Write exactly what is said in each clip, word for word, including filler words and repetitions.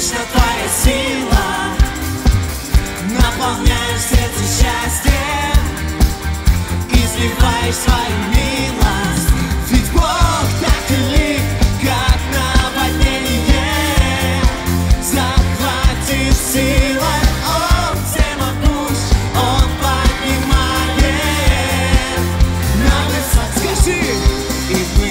вечно твоя сила, наполняешь сердце счастьем, изливаешь свою милость. Ведь Бог так велик, как наводнение, захватишь силой. Он всемогущ, Он поднимает на высоты. Скажи, и мы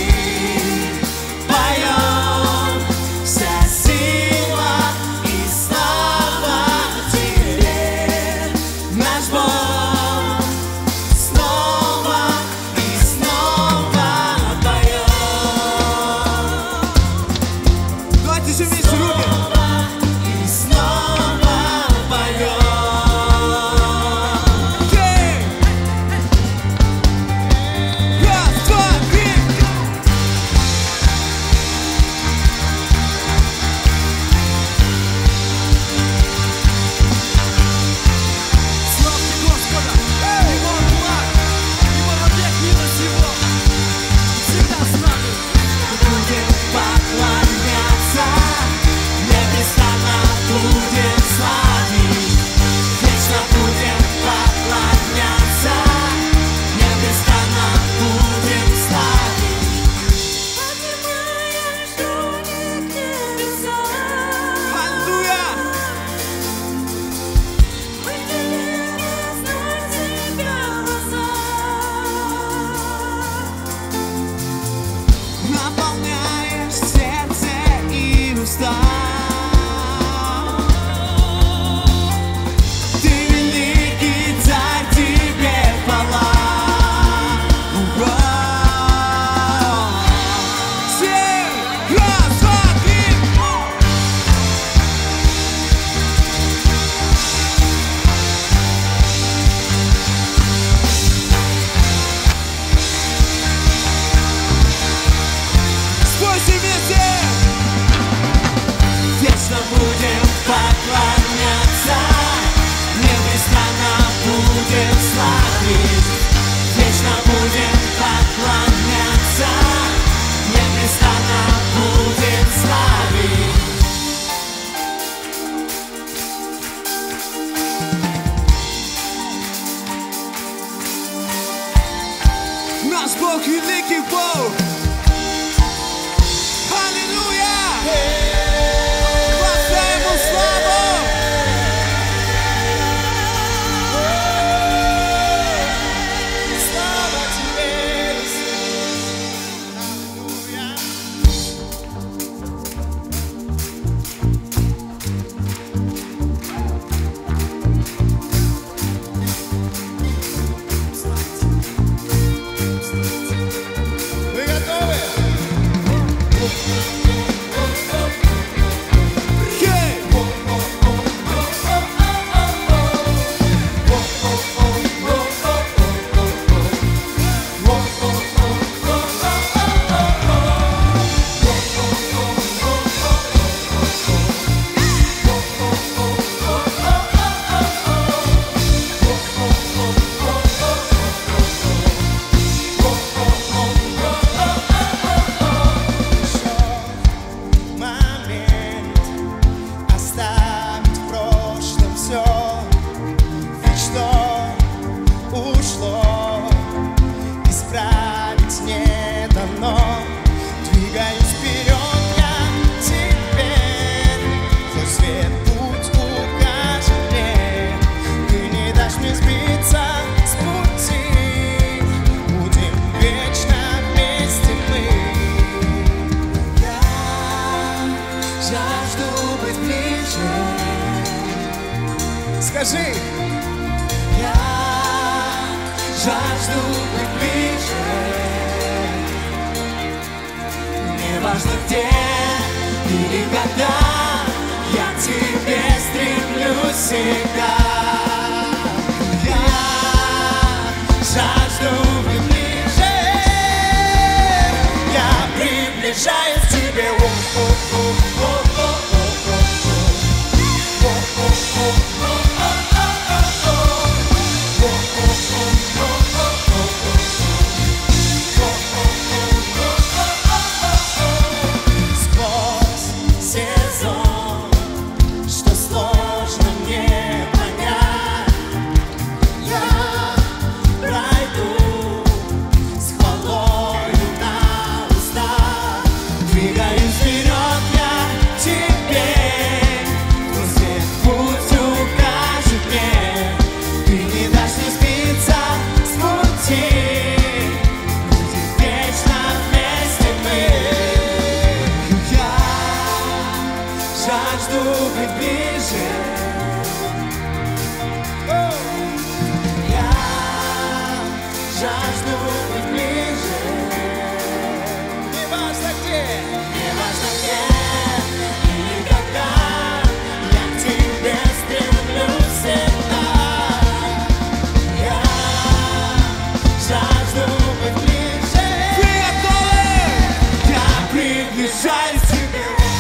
поем, вся сила и слава Тебе, наш Бог. Снова и снова поем. Давайте же вместе руки. И снова поем. Окей. Раз, два, три. Славьте Господа! Его благ, Его век, милость Его всегда с нами. Будем поклоняться, непрестанно будем славить. Вечно будем поклоняться, непрестанно будем славить. Поднимаешь руки к небесам. Аллилуйя! Наполняешь сердце и уста. Ты великий царь, Тебе хвала. Ура! Все! Раз, два, три! Спойте вместе! Вечно будем поклоняться, непрестанно будем славить. Вечно будем поклоняться, непрестанно будем славить. Наш Бог великий Бог. Аллилуйя! Хватай Ему славу! Слава Тебе, Аллилуйя! Вы готовы? Хей! Момент оставить в прошлом все, ведь что ушло, исправить не дано. Двигаюсь вперед я теперь, твой свет путь укажет мне. Ты не дашь мне сбиться с пути, будем вечно вместе мы. Я жажду быть ближе. Скажи. Я жажду быть ближе. Неважно где или когда, я к тебе стремлюсь всегда. Я жажду быть ближе. Я приближаюсь к тебе. Сквозь сезон ближе. Я жажду быть ближе. Не важно где, не важно где и когда, я к тебе стремлюсь всегда. Я жажду быть ближе. Вы готовы? Я приближаюсь к тебе.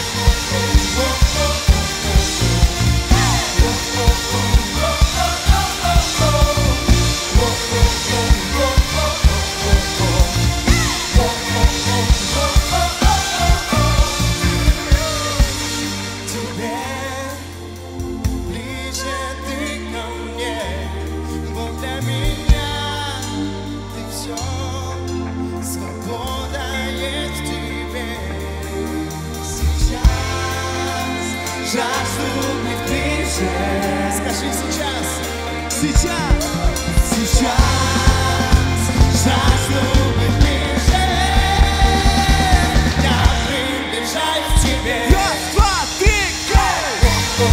Жажду быть ближе. Скажи сейчас. Сейчас. Сейчас. Жажду быть ближе. Я приближаюсь к тебе. Раз, два, три, go!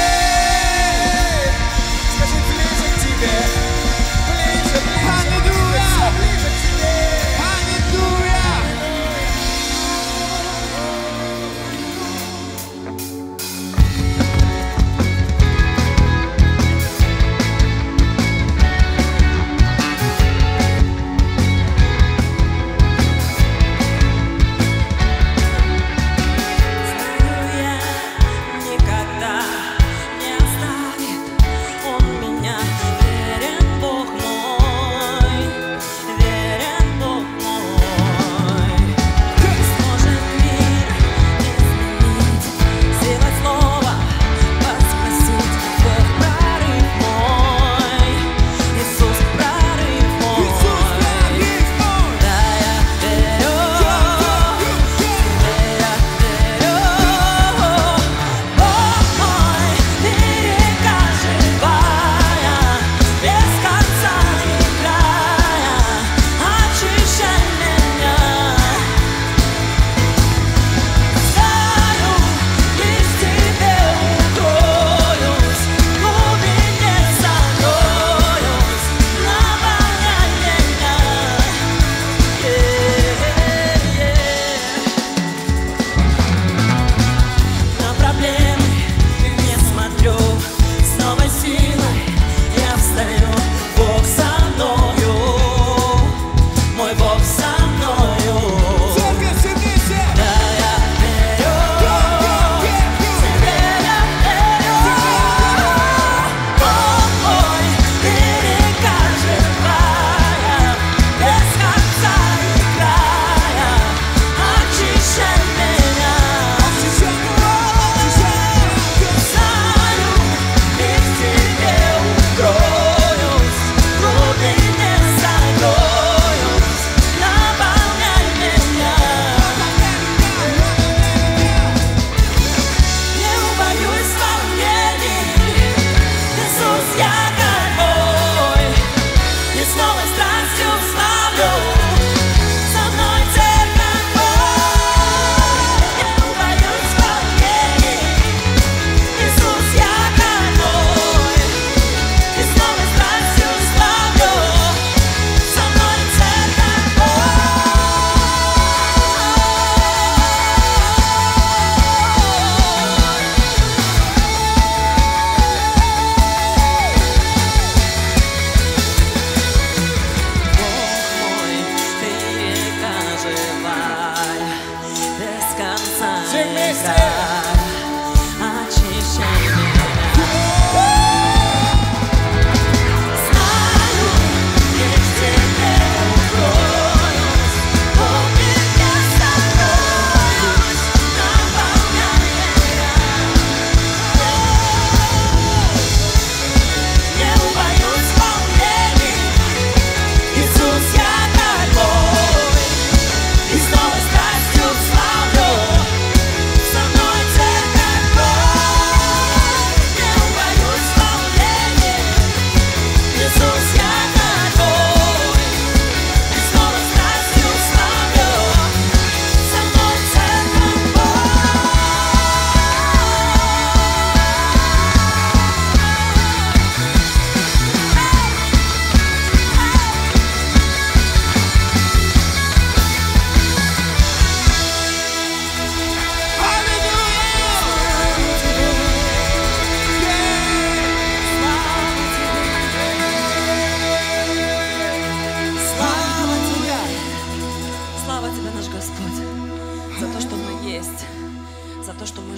Hallelujah!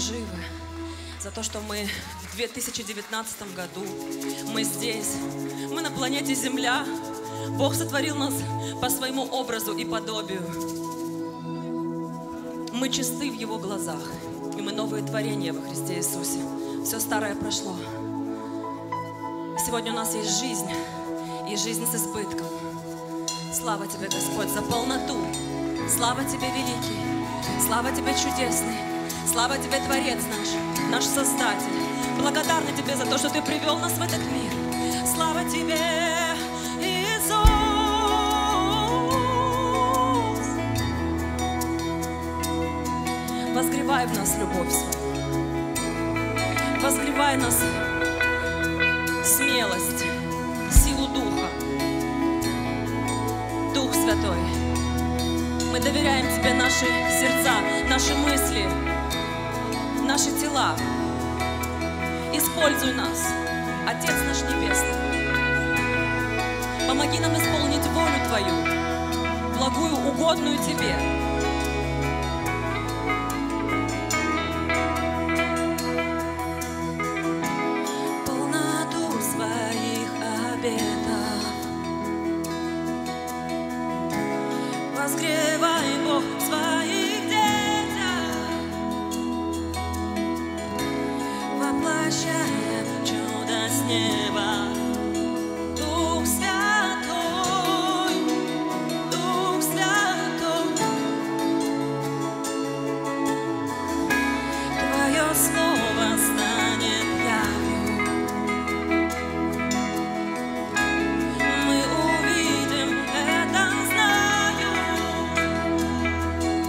живы, за то, что мы в две тысячи девятнадцатом году, мы здесь, мы на планете Земля. Бог сотворил нас по своему образу и подобию. Мы чисты в Его глазах, и мы новые творения во Христе Иисусе. Все старое прошло. Сегодня у нас есть жизнь, и жизнь с избытком. Слава Тебе, Господь, за полноту. Слава Тебе, великий. Слава Тебе, чудесный. Слава Тебе, Творец наш, наш Создатель. Благодарны Тебе за то, что Ты привел нас в этот мир. Слава Тебе, Иисус. Возгревай в нас любовь свою. Возгревай в нас смелость, силу Духа. Дух Святой, мы доверяем Тебе наши сердца, наши мысли, наши тела. Используй нас, Отец наш Небесный. Помоги нам исполнить волю Твою, благую, угодную Тебе. Полноту своих обетов возгревай, Бог, в своих детях, воплощая чудо с неба. Дух Святой, Дух Святой, Твое слово станет явью. Мы увидим это, знаю.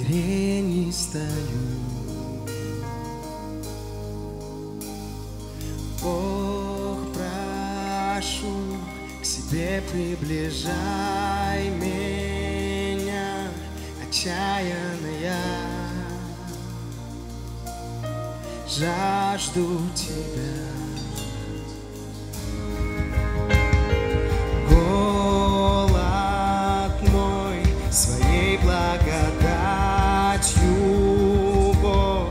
колени стою. Бог, прошу, к себе приближай меня, отчаянная. Жажду Тебя. Голод мой своей благодатью, Бог,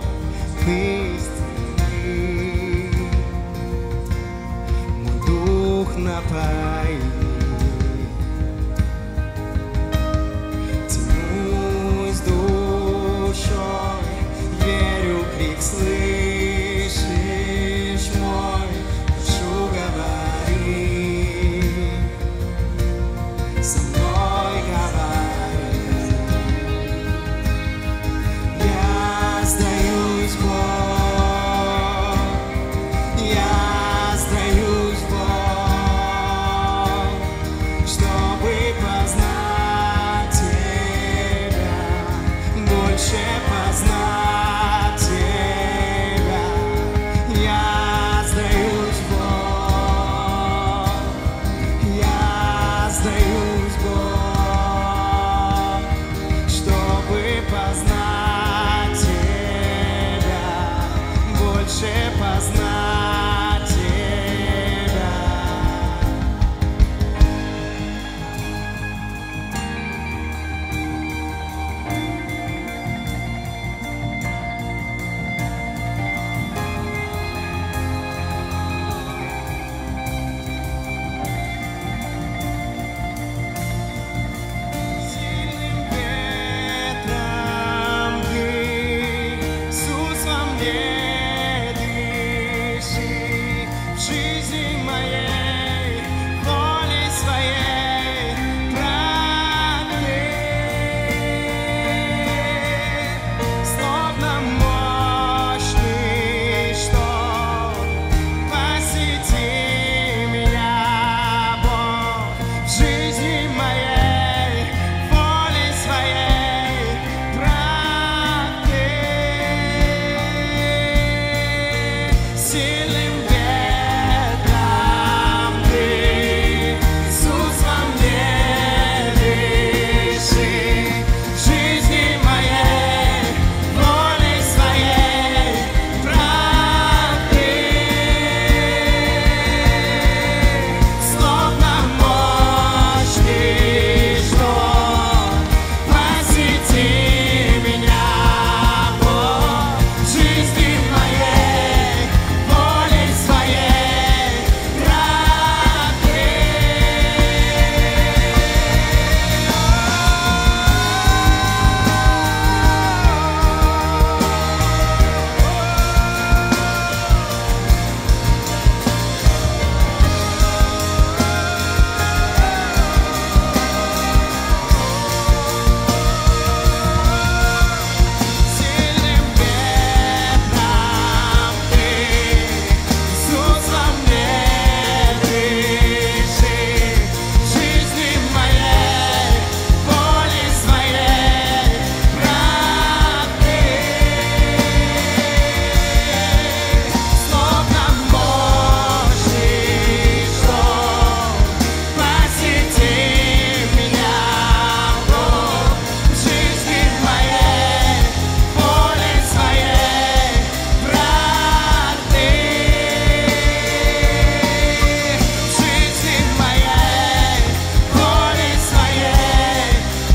исцели. Мой дух напои. Тянусь душой, верю, крик слышишь мой, прошу, говори, со мной говори. Я сдаюсь, Бог, я сдаюсь, Бог, чтобы познать Тебя, больше познать Тебя. Я сдаюсь, Бог, я сдаюсь, Бог, чтобы познать Тебя, больше познать Тебя. Сильным ветром дых, Иисус во мне дыши, в жизни моей, воле своей продлей. Словно мощный шторм, посети меня, Бог, в жизни моей, воле своей продлей. Сильным ветром дых, Иисус во мне дыши, в жизни моей, воле своей продлей. Словно мощный шторм, посети меня, Бог, в жизни моей, воле своей Сильным ветром дых, Иисус во мне дыши, в жизни моей, воле своей продлей. Словно мощный шторм, посети меня, Бог, в жизни моей, воле своей продлей. В жизни моей, воле своей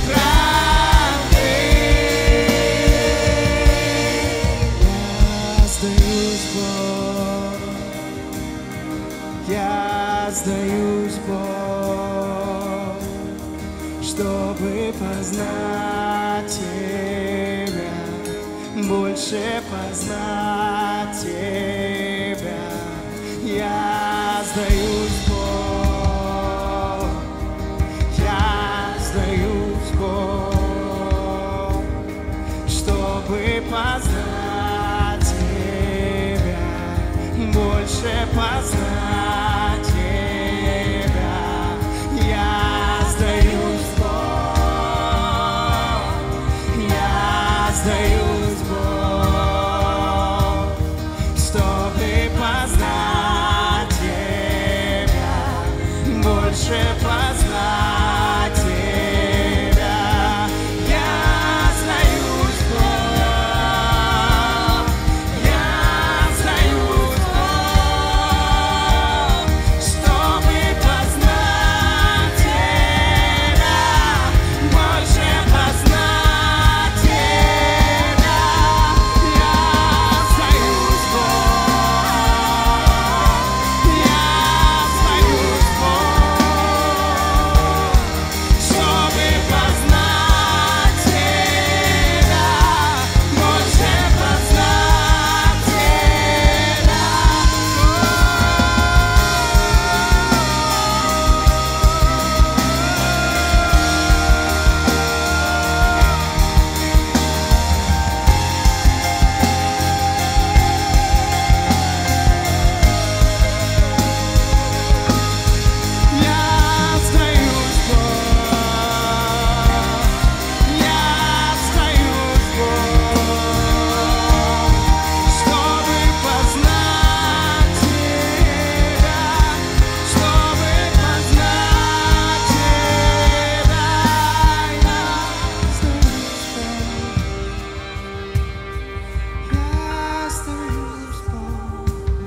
продлей. Я сдаюсь, Бог, я сдаюсь, Бог, чтобы познать Тебя, больше познать Тебя. Я сдаюсь, Бог, я сдаюсь, Бог, чтобы познать Тебя, больше познать Тебя. Я сдаюсь, Бог, я сдаюсь, Бог, чтобы познать Тебя, больше познать Тебя. Я сдаюсь, Бог, я сдаюсь, Бог, чтобы познать Тебя, больше познать Тебя. Я сдаюсь, Бог, я сдаюсь, Бог, чтобы познать Тебя, больше познать Тебя. Я сдаюсь, Бог, я сдаюсь, Бог, чтобы познать Тебя, чтобы познать Тебя. Я сдаюсь, Бог,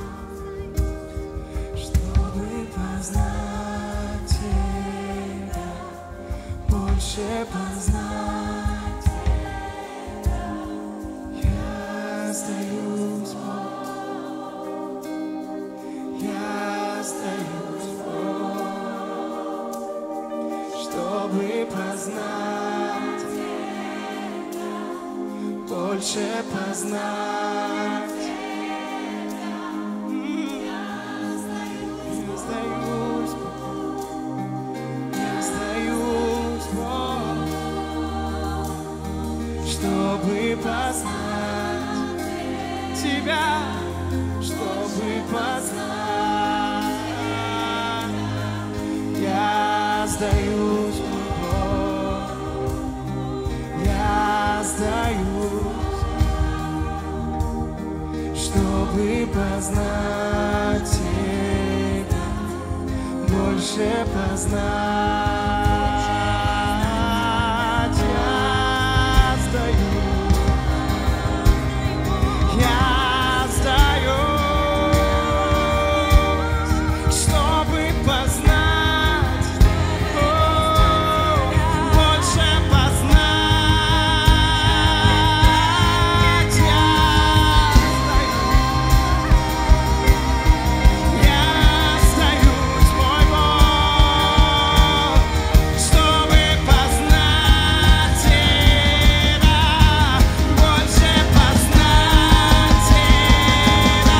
чтобы познать Тебя, больше познать Тебя. Я сдаюсь, Бог, я сдаюсь, Бог, чтобы познать Тебя, больше познать. Я сдаюсь, Бог, чтобы познать Тебя, чтобы познать. Я сдаюсь, Бог, я сдаюсь, чтобы познать Тебя, больше познать. Я сдаюсь, я сдаюсь, чтобы познать, о, больше познать. Я сдаюсь, мой Бог, чтобы познать Тебя, больше познать Тебя.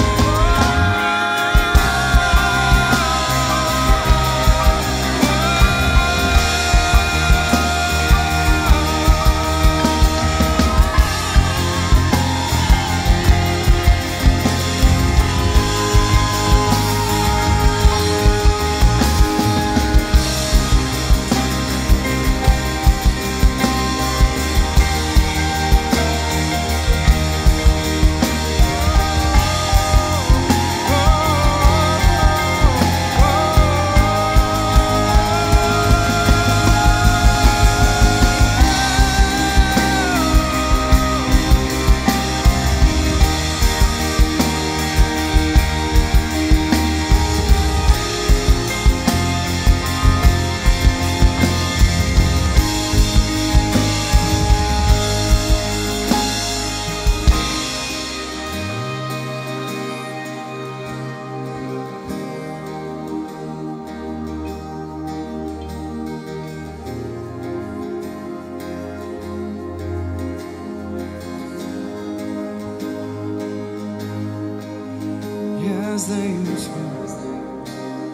Я сдаюсь, Бог,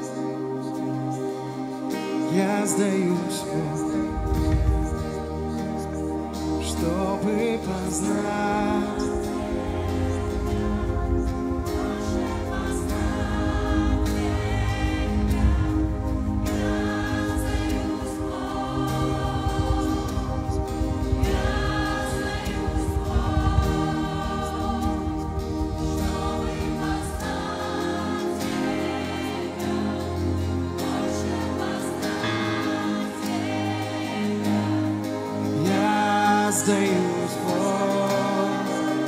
я сдаюсь, Бог, чтобы познать. сдаюсь, Бог,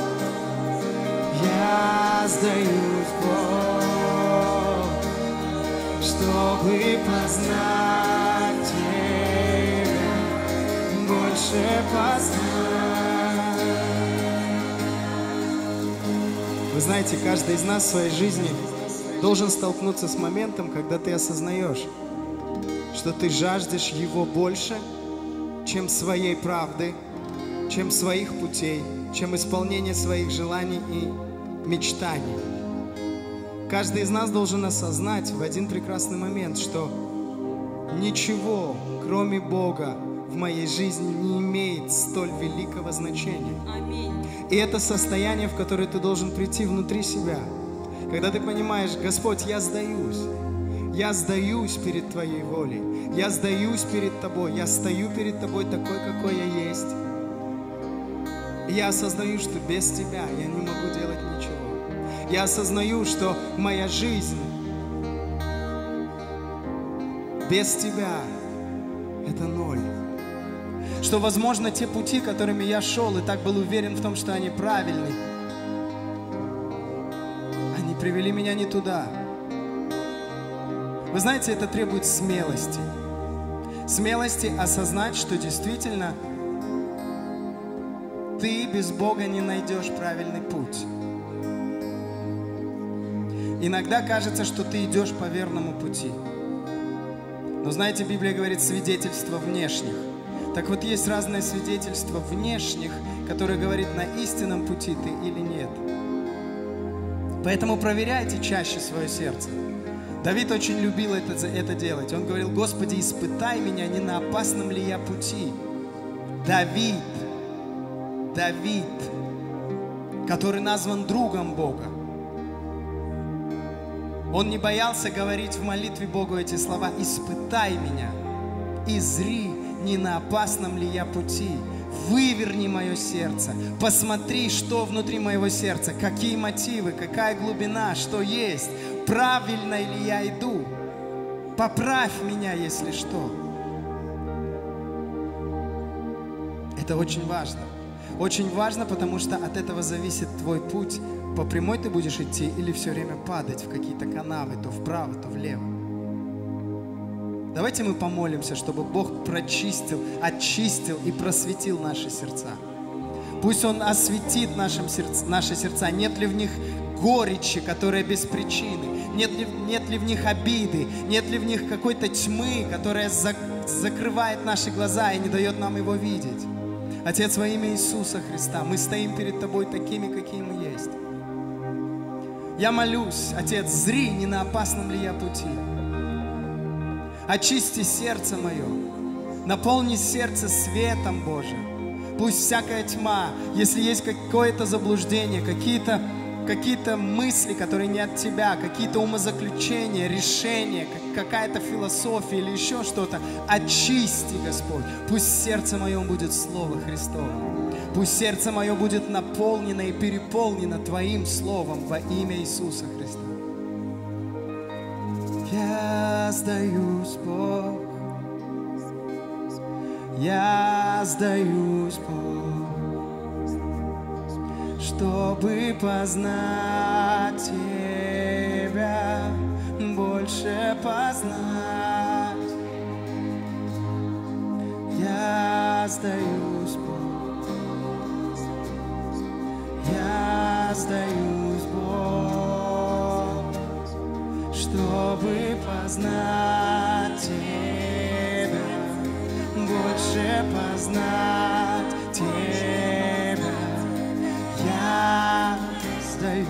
я сдаюсь, Бог, чтобы познать Тебя, больше познать. Вы знаете, каждый из нас в своей жизни должен столкнуться с моментом, когда ты осознаешь, что ты жаждешь Его больше, чем своей правды, чем своих путей, чем исполнение своих желаний и мечтаний. Каждый из нас должен осознать в один прекрасный момент, что ничего, кроме Бога, в моей жизни не имеет столь великого значения. Аминь. И это состояние, в которое ты должен прийти внутри себя. Когда ты понимаешь: Господь, я сдаюсь. Я сдаюсь перед Твоей волей. Я сдаюсь перед Тобой. Я стою перед Тобой такой, какой я есть. И я осознаю, что без Тебя я не могу делать ничего. Я осознаю, что моя жизнь без Тебя — это ноль. Что, возможно, те пути, которыми я шел, и так был уверен в том, что они правильны, они привели меня не туда. Вы знаете, это требует смелости. Смелости осознать, что действительно ты без Бога не найдешь правильный путь. Иногда кажется, что ты идешь по верному пути. Но знаете, Библия говорит свидетельство внешних. Так вот, есть разные свидетельства внешних, которые говорят, на истинном пути ты или нет. Поэтому проверяйте чаще свое сердце. Давид очень любил это, это делать. Он говорил: Господи, испытай меня, не на опасном ли я пути. Давид, Давид, который назван другом Бога, он не боялся говорить в молитве Богу эти слова: испытай меня и зри, не на опасном ли я пути. Выверни мое сердце, посмотри, что внутри моего сердца, какие мотивы, какая глубина, что есть, правильно ли я иду. Поправь меня, если что. Это очень важно. Очень важно, потому что от этого зависит твой путь. По прямой ты будешь идти или все время падать в какие-то канавы, то вправо, то влево. Давайте мы помолимся, чтобы Бог прочистил, очистил и просветил наши сердца. Пусть Он осветит нашим сердца, наши сердца. Нет ли в них горечи, которая без причины? Нет ли, нет ли в них обиды? Нет ли в них какой-то тьмы, которая за, закрывает наши глаза и не дает нам Его видеть? Отец, во имя Иисуса Христа, мы стоим перед Тобой такими, какие мы есть. Я молюсь, Отец, зри, не на опасном ли я пути. Очисти сердце мое, наполни сердце светом Божьим. Пусть всякая тьма, если есть какое-то заблуждение, какие-то какие-то мысли, которые не от Тебя, какие-то умозаключения, решения, какая-то философия или еще что-то, очисти, Господь. Пусть в сердце моем будет Слово Христово. Пусть сердце мое будет наполнено и переполнено Твоим Словом во имя Иисуса Христа. Я сдаюсь, Бог, я сдаюсь, Бог, чтобы познать Тебя, больше познать. Я сдаюсь, Бог, я сдаюсь, Бог, чтобы познать Тебя, больше познать Тебя. Я сдаюсь,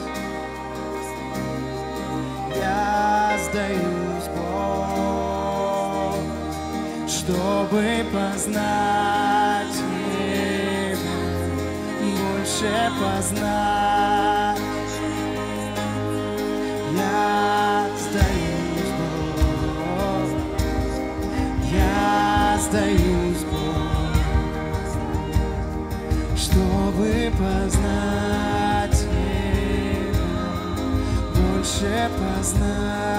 я сдаюсь, Бог, чтобы познать Тебя, больше познать. Я сдаюсь, Бог, я сдаюсь, Бог, чтобы познать. больше познать.